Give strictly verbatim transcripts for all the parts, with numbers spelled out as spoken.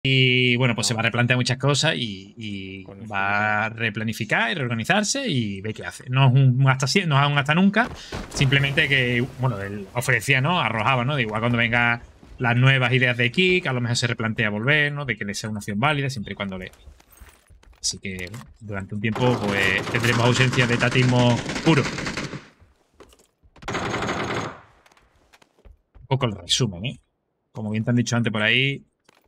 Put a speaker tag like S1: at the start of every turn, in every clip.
S1: Y bueno, pues
S2: No.
S1: se va a replantear muchas cosas y, y
S2: Con el
S1: va a replanificar y reorganizarse y ve qué hace. No es un hasta, sie- no es un hasta nunca, simplemente que, bueno, él ofrecía, ¿no? Arrojaba, ¿no? De igual cuando vengan las nuevas ideas de Kik, a lo mejor se replantea volver, ¿no? De que le sea una opción válida, siempre y cuando le. Así que, bueno, durante un tiempo, pues tendremos ausencia de tatismo puro. Un poco el resumen, ¿eh? Como bien te han dicho antes por ahí,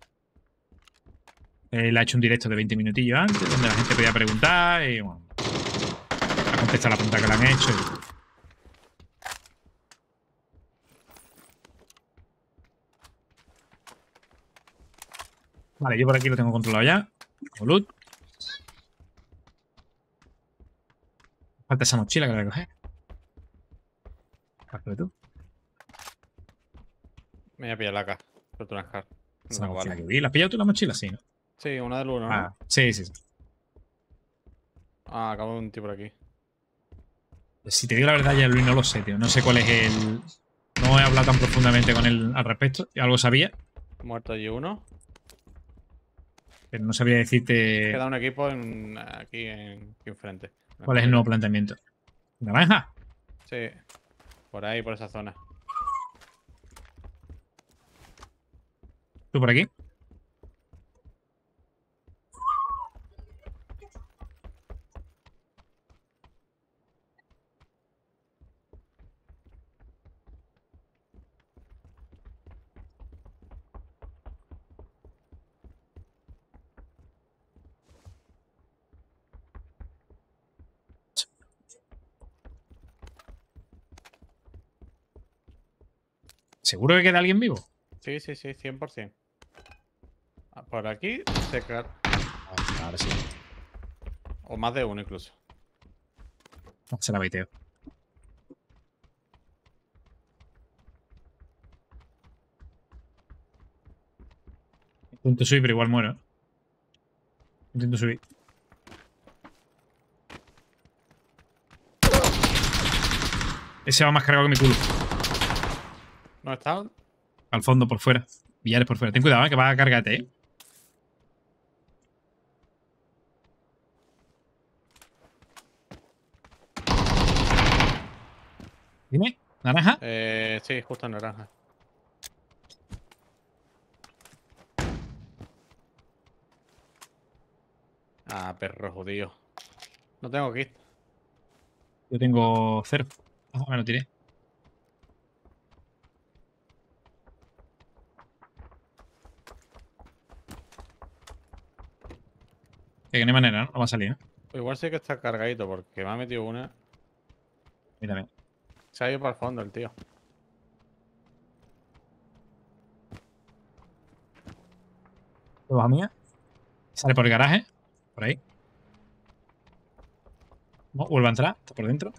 S1: él ha hecho un directo de veinte minutillos antes, donde la gente podía preguntar y, bueno, ha contestado la pregunta que le han hecho. Y, vale, yo por aquí lo tengo controlado ya. Como loot. Falta esa mochila que la voy a coger. Parte tú.
S2: Me voy a pillar la K. Pero tú no. No
S1: Esa
S2: tengo
S1: mochila
S2: balas.
S1: que vi. ¿La has pillado tú la mochila? Sí, ¿no?
S2: Sí, una del uno, ¿no?
S1: Ah, sí, sí, sí.
S2: Ah, acabo de un tío por aquí.
S1: Si te digo la verdad, ya Luis no lo sé, tío. No sé cuál es el. No he hablado tan profundamente con él al respecto. Algo sabía,
S2: Muerto allí uno.
S1: pero no sabría decirte
S2: Queda un equipo en, aquí, en, aquí enfrente. En la
S1: cuál es el nuevo
S2: escalera.
S1: planteamiento. ¿Naranja?
S2: Sí, por ahí, por esa zona.
S1: ¿Tú por aquí? ¿Seguro que queda alguien vivo?
S2: Sí, sí, sí, cien por cien. Ah, por aquí se ca-
S1: Ah, ahora sí.
S2: O más de uno incluso.
S1: Se la baiteo. Intento subir, pero igual muero. ¿Eh? Intento subir. Ese va más cargado que mi culo.
S2: ¿No está?
S1: Al fondo, por fuera. Villares por fuera. Ten cuidado, ¿eh? Que va a cargarte, ¿eh? Dime. ¿Naranja?
S2: Eh, sí, justo en naranja. Ah, perro judío. No tengo kit.
S1: Yo tengo cero. Ah, me lo tiré. Que no hay manera, ¿no? No va a salir, ¿no?
S2: Igual sí que está cargadito porque me ha metido una.
S1: Mírame.
S2: Se ha ido para el fondo el tío.
S1: ¿Debajo mía? Sale por el garaje. Por ahí. No, vuelve a entrar. Está por dentro.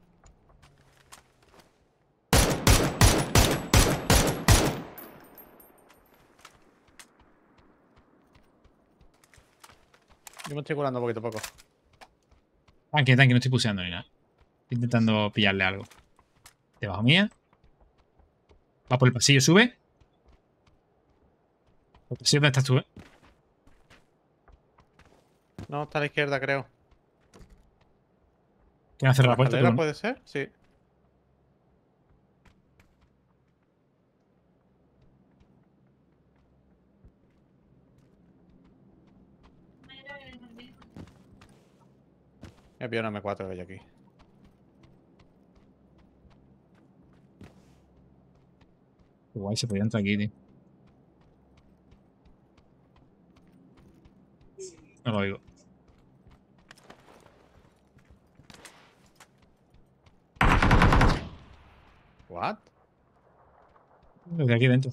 S2: Yo me estoy curando poquito a poco.
S1: Tanque, tanque. No estoy puseando ni nada. Estoy intentando pillarle algo. Debajo mía. Va por el pasillo. Sube. ¿Por el pasillo dónde estás tú, eh?
S2: No, está a la izquierda, creo.
S1: ¿Quién ha
S2: ¿Por
S1: cerrado
S2: la
S1: la puerta? Tú,
S2: escalera
S1: ¿no?
S2: puede ser? Sí. Me pillado una eme cuatro de aquí.
S1: Qué guay, se podía entrar aquí, tío. No lo oigo.
S2: ¿What?
S1: Desde aquí dentro.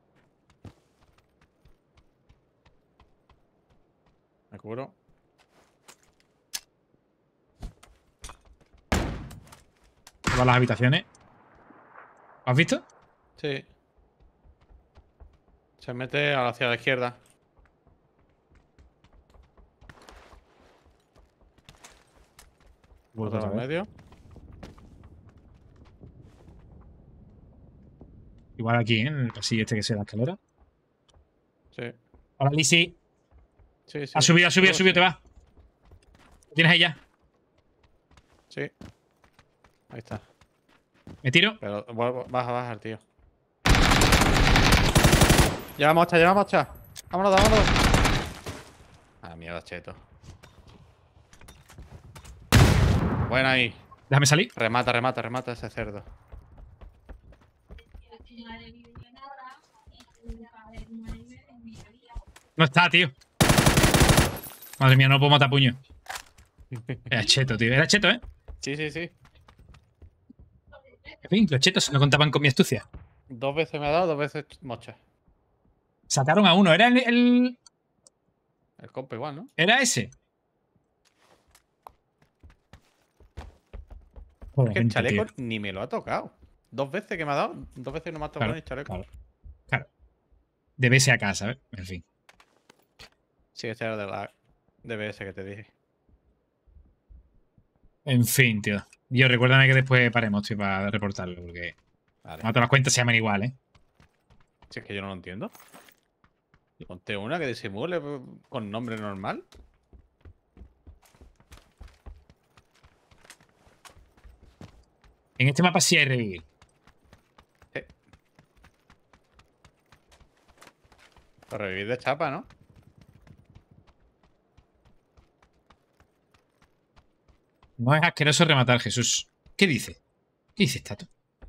S2: Me curo.
S1: Va a las habitaciones. ¿Lo has visto?
S2: Sí. Se mete hacia la izquierda.
S1: Vuelvo
S2: Otro
S1: otra
S2: en
S1: vez.
S2: medio.
S1: Igual aquí, ¿eh? En el pasillo este que sea la escalera.
S2: Sí.
S1: Hola, Lisi.
S2: Sí, sí.
S1: Ha subido, ha subido, ha
S2: Todo
S1: subido,
S2: sí.
S1: te va. ¿Lo tienes ahí ya?
S2: Sí. Ahí está.
S1: Me tiro.
S2: Pero vuelvo- vas a bajar, tío. Lleva mocha, lleva mocha. Vámonos, vámonos. Ah, mierda, cheto. Buena ahí.
S1: Déjame salir.
S2: Remata, remata, remata ese cerdo.
S1: No está, tío. Madre mía, no puedo matar puño. Era cheto, tío. Era cheto, ¿eh?
S2: Sí, sí, sí.
S1: En fin, los chetos no contaban con mi astucia.
S2: Dos veces me ha dado, dos veces mocha.
S1: Sacaron a uno. ¿Era el, el-
S2: El compa igual, ¿no?
S1: ¿Era ese? Joder,
S2: Es que el
S1: gente,
S2: chaleco
S1: tío.
S2: ni me lo ha tocado. Dos veces que me ha dado, dos veces no me ha tocado
S1: Claro,
S2: ni el chaleco.
S1: claro, claro. De B S a casa, ¿sabes? En fin.
S2: Sí, este era de la D B S que te dije.
S1: En fin, tío. Yo recuérdame que después paremos, tío, para reportarlo, porque
S2: Vale.
S1: no todas las cuentas se llaman igual, ¿eh?
S2: Si es que yo no lo entiendo. Ponte una que disimule eh, con nombre normal.
S1: En este mapa sí hay revivir.
S2: Sí. Pero revivir de chapa, ¿no?
S1: No es asqueroso rematar, Jesús. ¿Qué dice? ¿Qué dice Tato?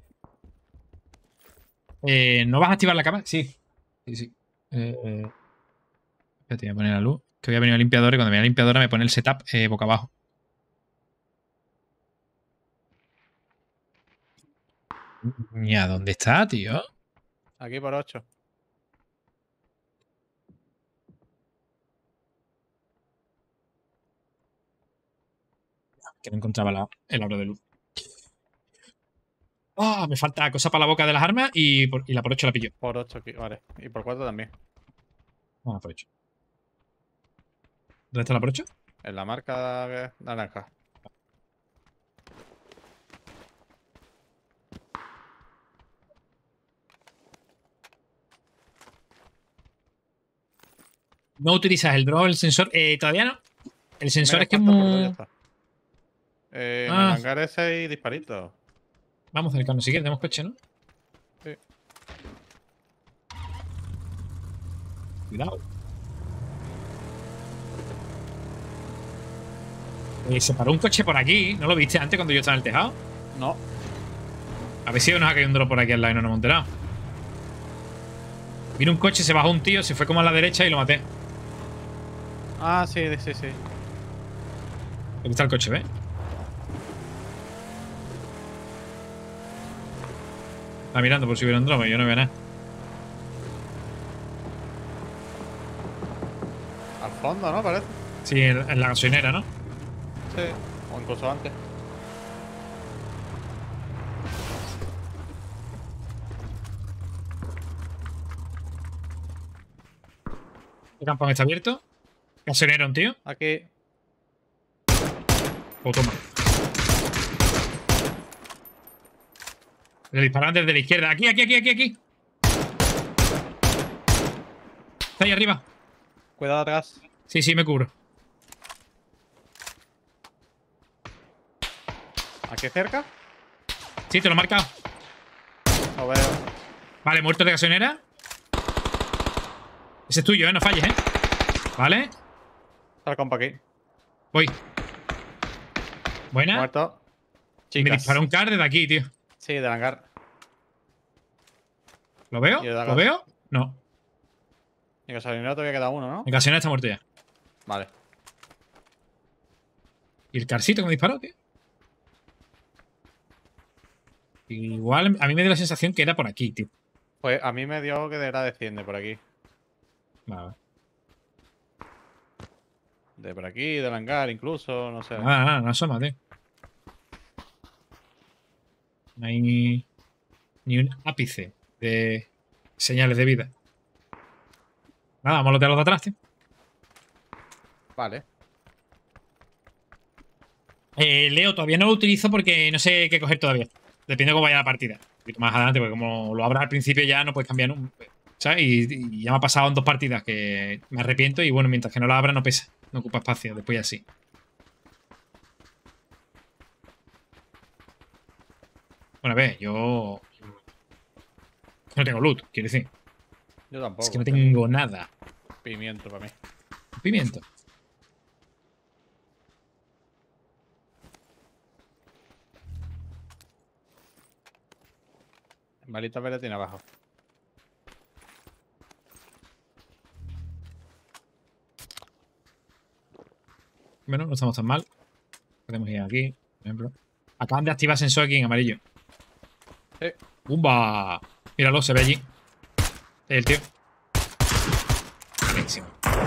S1: Eh, ¿No vas a activar la cámara? Sí. Sí, sí. Eh, eh. Espérate, voy a poner la luz. Que voy a venir al limpiador y cuando me la limpiadora me pone el setup eh, boca abajo. Ña, ¿dónde está, tío?
S2: Aquí por ocho.
S1: Que no encontraba la- el aro de luz. Ah, me falta cosa para la boca de las armas y, por- y la por ocho la pillo.
S2: Por ocho aquí, vale. Y por cuatro también.
S1: Vamos, por ocho. ¿Dónde está la por ocho?
S2: En la marca naranja.
S1: No utilizas el drone, el sensor. Eh, todavía no. El sensor
S2: Venga,
S1: es que es
S2: falta por dos, ya
S1: muy.
S2: está. Eh, En el
S1: Ah,
S2: hangar ese hay disparitos.
S1: vamos a acercarnos si quieres. Tenemos coche, ¿no?
S2: Sí.
S1: Cuidado. Eh, se paró un coche por aquí. ¿No lo viste antes cuando yo estaba en el tejado?
S2: No.
S1: A ver si nos ha caído un drop por aquí al lado y no nos hemos enterado. Vino un coche, se bajó un tío, se fue como a la derecha y lo maté.
S2: Ah, sí, sí, sí.
S1: Aquí está el coche, ¿ves? Está mirando por si hubiera un drone, yo no veo nada.
S2: Al fondo, ¿no? Parece.
S1: Sí, en, en la gasolinera, ¿no?
S2: Sí. O incluso antes.
S1: El campón está abierto. Gasolinera, un tío.
S2: Aquí.
S1: O toma. Le disparan desde la izquierda. Aquí, aquí, aquí, aquí, aquí. Está ahí arriba.
S2: Cuidado atrás.
S1: Sí, sí, me cubro.
S2: Aquí cerca.
S1: Sí, te lo he marcado.
S2: Lo veo.
S1: Vale, muerto de gasolinera. Ese es tuyo, ¿eh? No falles, ¿eh? Vale.
S2: Está el compa aquí.
S1: Voy. Buena.
S2: Muerto.
S1: Y me
S2: Chicas.
S1: disparó un car desde aquí, tío.
S2: Sí, del hangar.
S1: ¿Lo veo?
S2: Y de la
S1: ¿Lo
S2: gas.
S1: veo? No.
S2: En gasolinera todavía queda uno, ¿no?
S1: El gasolinera está muerto ya.
S2: Vale.
S1: ¿Y el carcito que me disparó, tío? Igual a mí me dio la sensación que era por aquí, tío.
S2: Pues a mí me dio que era de cien de por aquí.
S1: Vale.
S2: De por aquí, del hangar incluso, no sé.
S1: Nada, nada, no asoma, tío. No hay ni, ni un ápice de señales de vida. Nada, vamos a lotear los de atrás, tío.
S2: Vale.
S1: Eh, Leo, todavía no lo utilizo porque no sé qué coger todavía. Depende de cómo vaya la partida. Un poquito más adelante, porque como lo abras al principio ya no puedes cambiar un... ¿Sabes? Y, y ya me ha pasado en dos partidas que me arrepiento y bueno, mientras que no la abra no pesa. No ocupa espacio, después ya sí. Bueno, a ver, yo... No tengo loot, quiero decir.
S2: Yo tampoco.
S1: Es que no tengo nada.
S2: Pimiento para mí.
S1: Pimiento.
S2: Balita verde tiene abajo.
S1: Bueno, no estamos tan mal. Podemos ir aquí, por ejemplo. Acaban de activar sensor aquí en amarillo.
S2: Sí.
S1: ¡Bumba! Míralo, se ve allí. Es el tío. Buenísimo.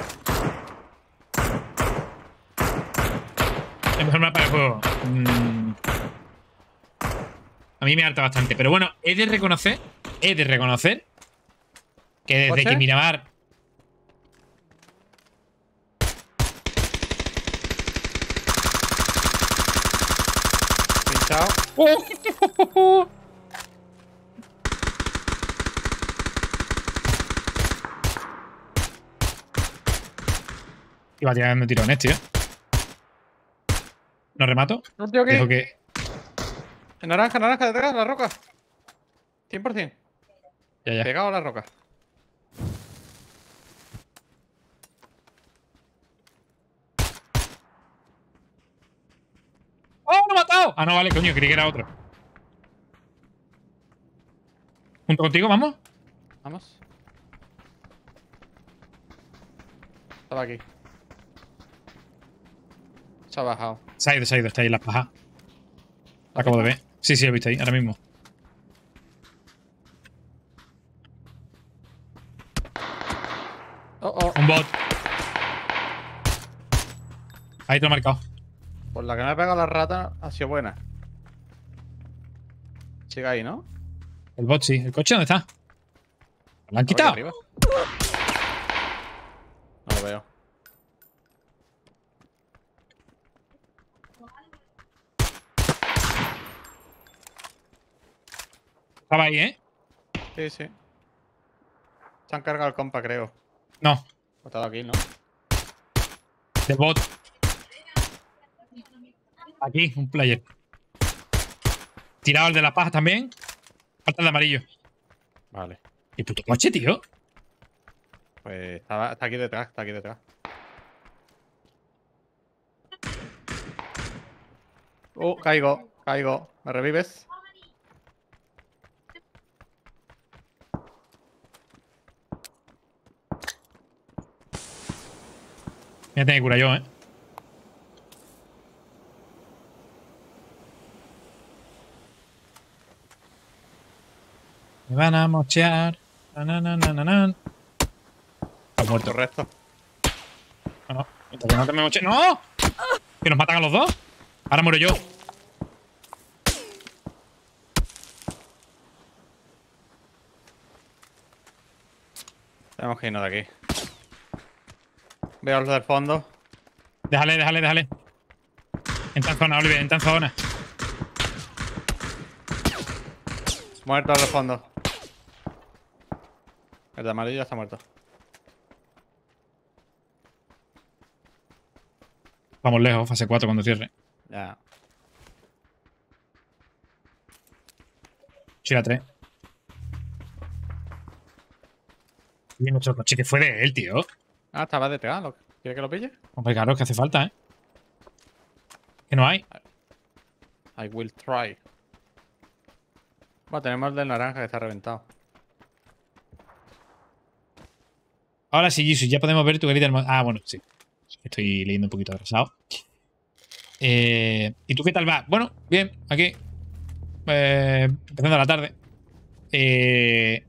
S1: El mejor mapa del juego. Mm. A mí me harta bastante. Pero bueno, he de reconocer. He de reconocer. Que desde
S2: ¿Coche?
S1: que Miramar.
S2: Pinchado.
S1: ¡Oh! Iba a tirarme tirones, tío. ¿No remato?
S2: No, tío,
S1: Dejo
S2: ¿qué?
S1: que.
S2: Naranja, naranja, detrás, la roca. cien por cien.
S1: Ya, ya.
S2: Pegado a la roca.
S1: ¡Oh, lo he matado! Ah, no, vale, coño, creí que era otro. ¿Junto contigo, vamos?
S2: Vamos. Estaba aquí. Se ha bajado.
S1: Se ha ido, se ha ido, está ahí en las pajas. Lo acabo de ver. Sí, sí, lo he visto ahí, ahora mismo.
S2: Oh, oh.
S1: Un bot. Ahí te lo he marcado.
S2: Por la que me ha pegado la rata ha sido buena. Sigue ahí, ¿no?
S1: El bot, sí. ¿El coche dónde está? ¿Lo han
S2: Aquí
S1: quitado?
S2: arriba. No lo veo.
S1: Estaba ahí, ¿eh?
S2: Sí, sí. Se han cargado el compa, creo.
S1: No,
S2: Ha estado aquí, ¿no?
S1: del bot. Aquí, un player. Tirado el de las pajas también. Falta el de amarillo.
S2: Vale.
S1: ¿Y puto coche, tío?
S2: Pues estaba, está aquí detrás, está aquí detrás. Uh, caigo, caigo. ¿Me revives?
S1: Voy a tener que curar yo, ¿eh? Me van a mochear. Na, na, na, na, na, na. Está muerto.
S2: Correcto.
S1: No, no. Mientras que no te me moche. ¡No! ¿Que nos matan a los dos? Ahora muero yo.
S2: Tenemos que irnos de aquí. Veo los del fondo.
S1: Déjale, déjale, déjale. Entra en zona, Oliver, entra en zona.
S2: Muerto al del fondo. El de amarillo ya está muerto.
S1: Vamos lejos, fase cuatro cuando cierre.
S2: Ya.
S1: Sí, la tres. Y nuestro coche que fue de él, tío.
S2: Ah, estaba detrás. ¿lo- ¿Quieres que lo pille?
S1: Hombre, claro, es que hace falta, ¿eh? Que no hay.
S2: I will try. Bueno, tenemos el del naranja que está reventado.
S1: Ahora sí, Jesus, ya podemos ver tu garita hermosa. Ah, bueno, sí. Estoy leyendo un poquito atrasado. Eh, ¿Y tú qué tal vas? Bueno, bien, aquí. Eh, empezando la tarde. Eh,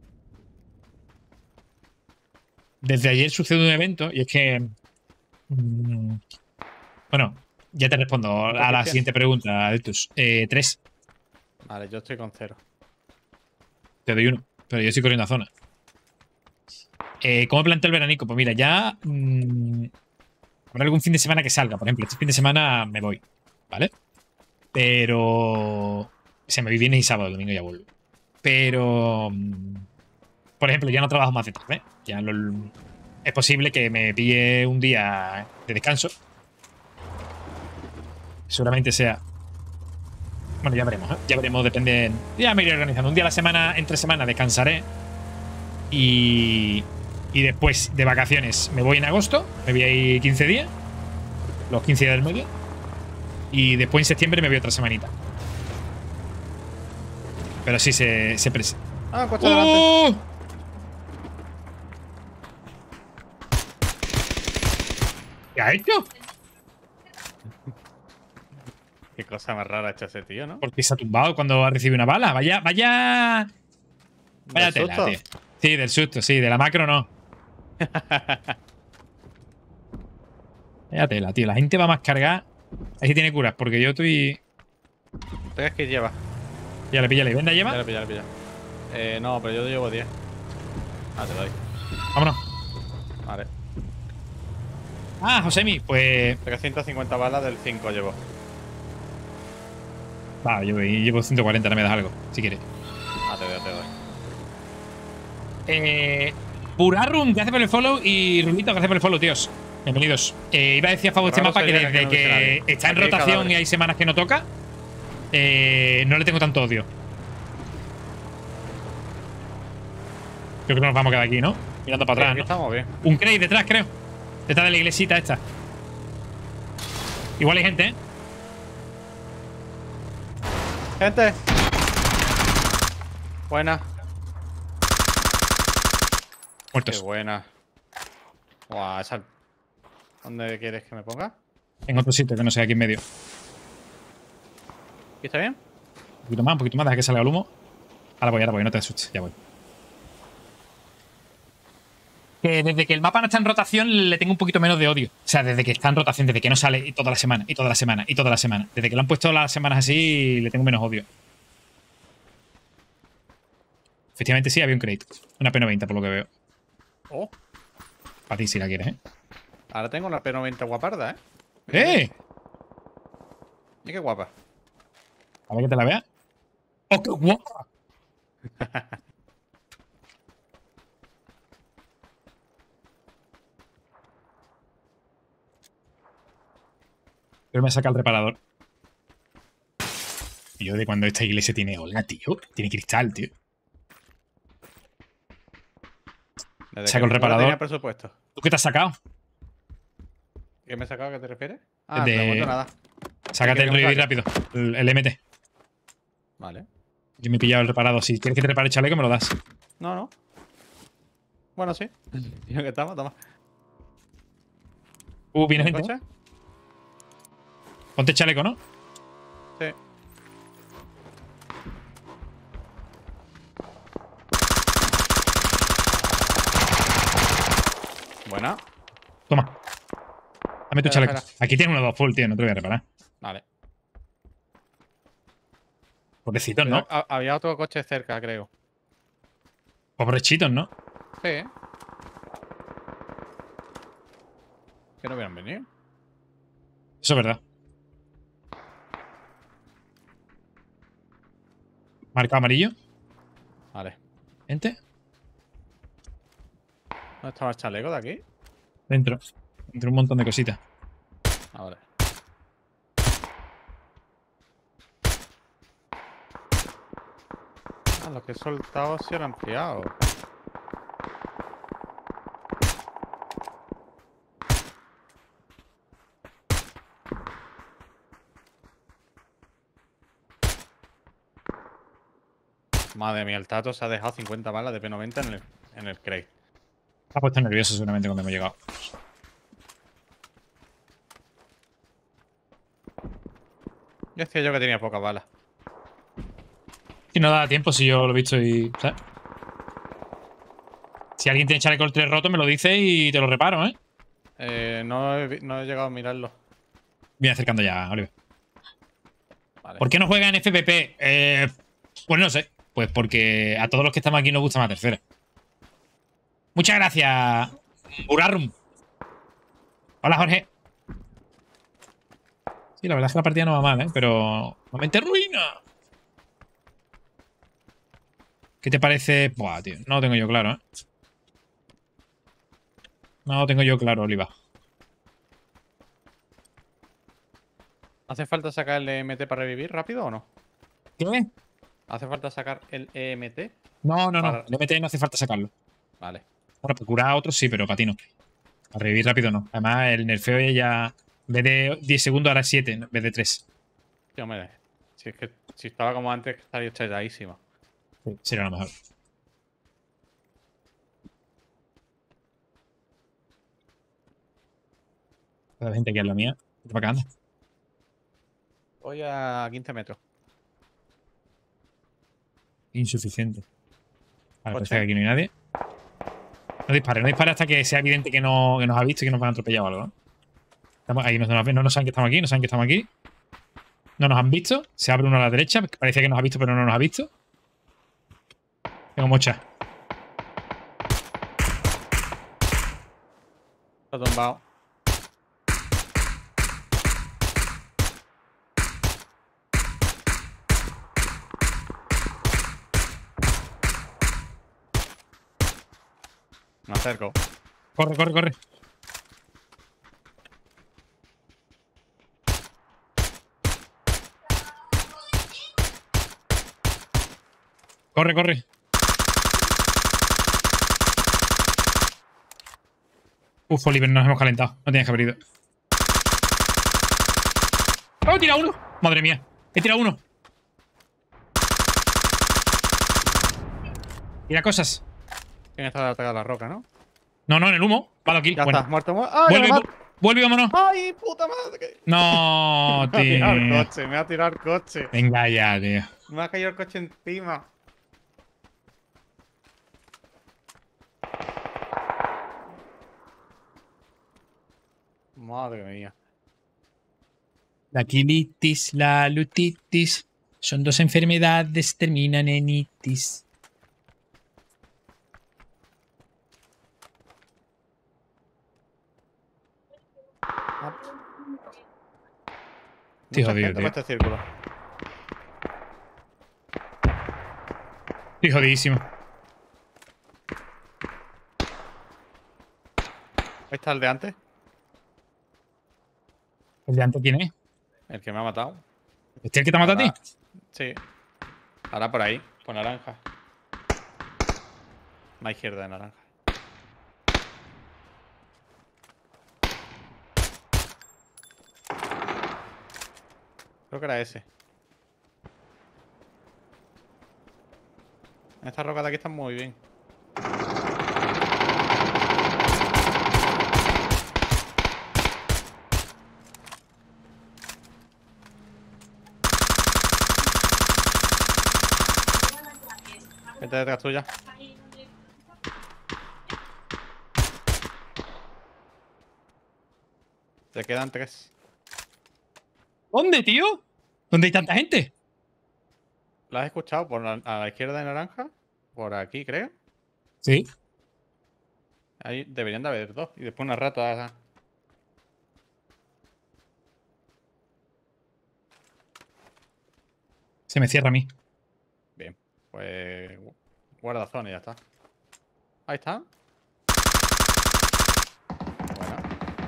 S1: desde ayer sucede un evento y es que. mm, bueno, ya te respondo a la
S2: tienes?
S1: siguiente pregunta, Deltus. Eh, tres.
S2: Vale, yo estoy con cero.
S1: Te doy uno. Pero yo estoy corriendo a zona. Eh, ¿Cómo planteo el veranico? Pues mira, ya. Mmm, habrá algún fin de semana que salga. Por ejemplo, este fin de semana me voy. ¿Vale? Pero. Se me voy viernes y sábado, el domingo ya vuelvo. Pero. mm, por ejemplo, ya no trabajo más de tarde. Ya lo, es posible que me pille un día de descanso. Seguramente sea... Bueno, ya veremos, ¿eh? Ya veremos, depende... Ya me iré organizando. Un día a la semana, entre semana, descansaré. Y... Y después de vacaciones me voy en agosto. Me voy ahí quince días. Los quince días del medio. Y después en septiembre me voy otra semanita. Pero sí se, se presa.
S2: Ah, coche delante.
S1: ¿Qué ha hecho?
S2: Qué cosa más rara ha hecho ese tío, ¿no?
S1: Porque se ha tumbado cuando ha recibido una bala. Vaya, vaya. Vaya
S2: ¿Del
S1: tela,
S2: susto?
S1: tío. Sí, del susto, sí, de la macro no. Vaya tela, tío. La gente va más cargada. Ahí sí tiene curas, porque yo estoy.
S2: ¿Qué es que lleva?
S1: Ya le pilla la venda,
S2: Ya
S1: lleva.
S2: le pilla, le pilla. Eh, no, pero yo llevo diez. Ah, te doy.
S1: Vámonos.
S2: Vale.
S1: Ah, Josemi, pues.
S2: Tengo ciento cincuenta balas del cinco llevo.
S1: Va, yo llevo ciento cuarenta, no me das algo, si quieres.
S2: Ah, te doy, te doy.
S1: Eh. Purarum, gracias por el follow. Y Rulito, gracias por el follow, tíos. Bienvenidos. Eh, iba a decir a favor de este
S2: Raro
S1: mapa que
S2: sería
S1: desde
S2: que no
S1: que,
S2: hubiese nadie.
S1: está en
S2: Aquí hay
S1: rotación
S2: cadáveres.
S1: y hay semanas que no toca, eh, no le tengo tanto odio. Creo que nos vamos a quedar aquí, ¿no? Mirando para
S2: Sí,
S1: atrás,
S2: aquí
S1: ¿no?
S2: estamos bien.
S1: Un crate detrás, creo. Detrás de la iglesita esta. Igual hay gente, ¿eh?
S2: ¡Gente! Buena. Qué
S1: Muertos.
S2: buena. Guau, esa... ¿Dónde quieres que me ponga?
S1: En otro sitio que no sea aquí en medio.
S2: ¿Aquí está bien?
S1: Un poquito más, un poquito más, deja que salga el humo. Ahora voy, ahora voy, no te asustes, ya voy. Que desde que el mapa no está en rotación le tengo un poquito menos de odio. O sea, desde que está en rotación, desde que no sale y toda la semana, y toda la semana, y toda la semana. Desde que lo han puesto las semanas así, le tengo menos odio. Efectivamente sí, había un crate. Una P noventa, por lo que veo.
S2: Oh,
S1: Para ti si la quieres, ¿eh?
S2: ahora tengo una P noventa guaparda, ¿eh?
S1: ¡Eh!
S2: Mira qué guapa.
S1: A ver que te la vea. ¡Oh, qué guapa! Pero me saca el reparador. Y yo de cuando esta iglesia tiene ola, tío. Tiene cristal, tío.
S2: Desde
S1: Saco
S2: que
S1: el
S2: ninguna
S1: reparador.
S2: tenía presupuesto.
S1: ¿Tú qué te has sacado?
S2: ¿Qué me he sacado? ¿A qué te refieres? Ah,
S1: De-
S2: de momento nada.
S1: Sácate el
S2: ¿Qué quieres que me
S1: revive rápido. El, el M T.
S2: Vale.
S1: Yo me he pillado el reparado. Si quieres que te repare el chaleco, me lo das.
S2: No, no. Bueno, sí. Ya que estamos, toma.
S1: Uh, viene
S2: ¿El
S1: gente.
S2: coche?
S1: Ponte el chaleco, ¿no?
S2: Sí. Buena.
S1: Toma. Dame tu
S2: Espera,
S1: chaleco.
S2: espera.
S1: Aquí tiene uno dos full, tío. No te voy a reparar.
S2: Vale.
S1: Pobrecitos, ¿no?
S2: Pero ha- había otro coche cerca, creo.
S1: Pobrechitos, ¿no?
S2: Sí. Que no hubieran venido.
S1: Eso es verdad. Marcado amarillo.
S2: Vale.
S1: Gente.
S2: ¿Dónde estaba el chaleco de aquí?
S1: Dentro. Dentro un montón de cositas.
S2: Ahora. Ah, los que he soltado se han ampliado. Madre mía, el Tato se ha dejado cincuenta balas de P noventa en el, en el crate.
S1: Se ha puesto nervioso seguramente cuando hemos llegado.
S2: Yo decía yo que tenía pocas balas.
S1: Y no da tiempo si yo lo he visto y. ¿Sabes? Si alguien tiene chaleco el tres roto, me lo dice y te lo reparo, ¿eh?
S2: Eh, no, he, vi- no he llegado a mirarlo.
S1: Voy acercando ya, Oliver.
S2: Vale.
S1: ¿Por qué no juega en F P P? Eh, pues no sé. Pues porque a todos los que estamos aquí nos gusta más tercera. Muchas gracias, Burarum. Hola, Jorge. Sí, la verdad es que la partida no va mal, ¿eh? Pero... ¡Momento ruina! ¿Qué te parece? Buah, tío. No lo tengo yo claro, ¿eh? No lo tengo yo claro, Oliva.
S2: ¿Hace falta sacar el E M T para revivir rápido o no?
S1: ¿Qué?
S2: ¿Hace falta sacar el E M T?
S1: No, no, no.
S2: Para...
S1: El M T no hace falta sacarlo.
S2: Vale.
S1: Bueno, para curar a otros sí, pero para ti no. Para revivir rápido no. Además, el nerfeo ya. En vez de diez segundos, ahora siete, en vez de tres.
S2: Sí, hombre. Si es que si estaba como antes, estaría echadísima.
S1: Sí, sería lo mejor. La gente aquí es la mía. Vete para acá, anda.
S2: Voy a quince metros.
S1: Insuficiente. Vale, parece
S2: Coche.
S1: que aquí no hay nadie. No dispare, no dispare hasta que sea evidente que, no, que nos ha visto y que nos van a atropellar o algo, ¿no? Estamos ahí, no, nos- no nos saben que estamos aquí, no saben que estamos aquí. No nos han visto. Se abre uno a la derecha. Parecía que nos ha visto, pero no nos ha visto. Tengo mocha.
S2: Está tumbado. Me acerco.
S1: Corre, corre, corre. Corre, corre. Uf, Oliver, nos hemos calentado. No tienes que haber ido. ¡Oh, he tirado uno! Madre mía. He tirado uno. Tira cosas.
S2: ¿Quién está atacado a la roca, no?
S1: No, no, en el humo. Vale, aquí.
S2: Ya
S1: Bueno.
S2: está, muerto, muerto. ¡Ay,
S1: Vuelve,
S2: me
S1: vu- vuelve, vámonos.
S2: ¡Ay, puta madre!
S1: No,
S2: Me ha tirado el
S1: tío.
S2: coche, me ha tirado el coche.
S1: Venga ya, tío.
S2: Me ha caído el coche encima. Madre mía.
S1: La quilitis, la lutitis. Son dos enfermedades, terminan en itis.
S2: Ah.
S1: Estoy
S2: Mucha
S1: jodido,
S2: gente
S1: tío.
S2: por este círculo.
S1: Estoy jodidísimo.
S2: Ahí está el de antes,
S1: ¿El de antes quién es?
S2: el que me ha matado.
S1: ¿Este es el que te ha matado a
S2: Ahora-
S1: ti?
S2: Sí. Ahora por ahí, por naranja. A la izquierda de naranja. Creo que era ese. Esta roca de aquí está muy bien. Vete detrás tuya. Te quedan tres.
S1: ¿Dónde, tío? ¿Dónde hay tanta gente?
S2: ¿Lo has escuchado? Por la, a la izquierda de naranja. Por aquí, creo.
S1: Sí.
S2: Ahí deberían de haber dos. Y después una rata.
S1: Se me cierra a mí.
S2: Bien. Pues guarda zona y ya está. Ahí está. Bueno.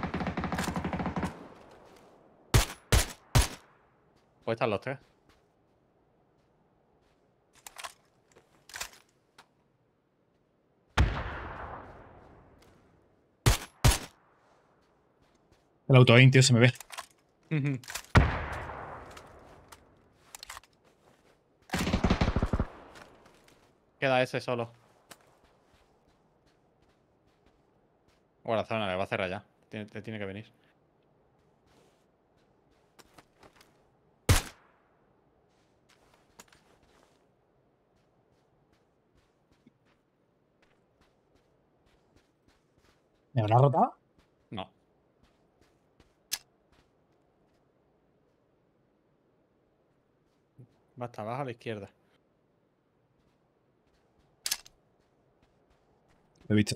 S2: Pues están los tres.
S1: El auto aim, tío, se me ve.
S2: Queda ese solo. Guarda zona, le va a cerrar ya. Tiene, te tiene que venir.
S1: ¿Me habrá rotado?
S2: No. Va hasta abajo a la izquierda.
S1: Lo he visto.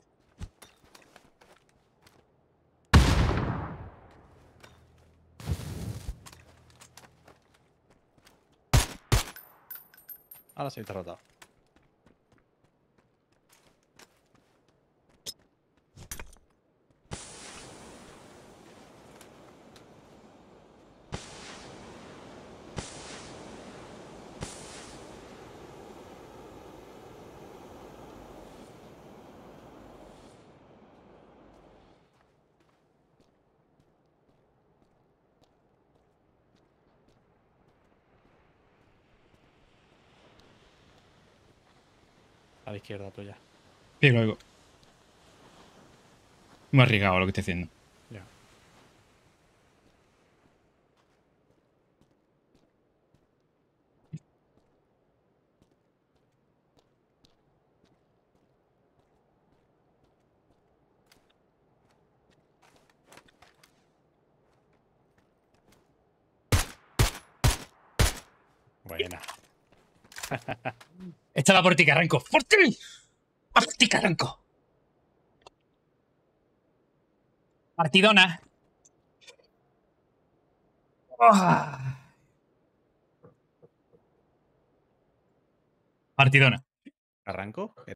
S2: Ahora sí está rotado. A la izquierda tuya.
S3: Sí, lo oigo. Muy arriesgado lo que estoy haciendo.
S2: Ya. Buena.
S3: Esta va por ti, Carranco. ¡Por ti! ¡Va por ti, Carranco! Partidona. ¡Ah! Partidona.
S2: ¿Arranco?